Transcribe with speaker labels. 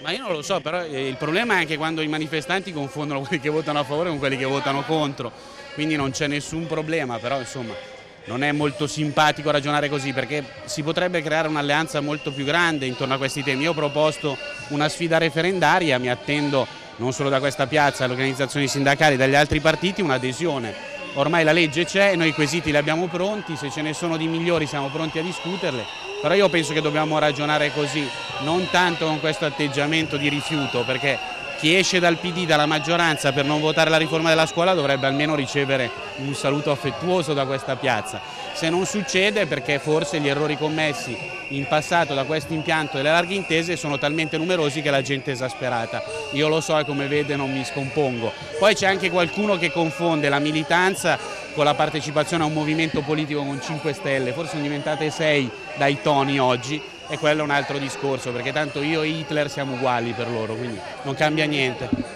Speaker 1: Ma io non lo so, però il problema è anche quando i manifestanti confondono quelli che votano a favore con quelli che votano contro, quindi non c'è nessun problema, però insomma non è molto simpatico ragionare così perché si potrebbe creare un'alleanza molto più grande intorno a questi temi. Io ho proposto una sfida referendaria, mi attendo non solo da questa piazza, dalle organizzazioni sindacali, dagli altri partiti un'adesione. Ormai la legge c'è, noi i quesiti li abbiamo pronti, se ce ne sono di migliori siamo pronti a discuterle, però io penso che dobbiamo ragionare così, non tanto con questo atteggiamento di rifiuto, perché chi esce dal PD, dalla maggioranza per non votare la riforma della scuola dovrebbe almeno ricevere un saluto affettuoso da questa piazza. Se non succede perché forse gli errori commessi in passato da questo impianto delle larghe intese sono talmente numerosi che la gente è esasperata. Io lo so e come vede non mi scompongo. Poi c'è anche qualcuno che confonde la militanza con la partecipazione a un movimento politico con 5 Stelle, forse sono diventate 6 dai toni oggi e quello è un altro discorso perché tanto io e Hitler siamo uguali per loro, quindi non cambia niente.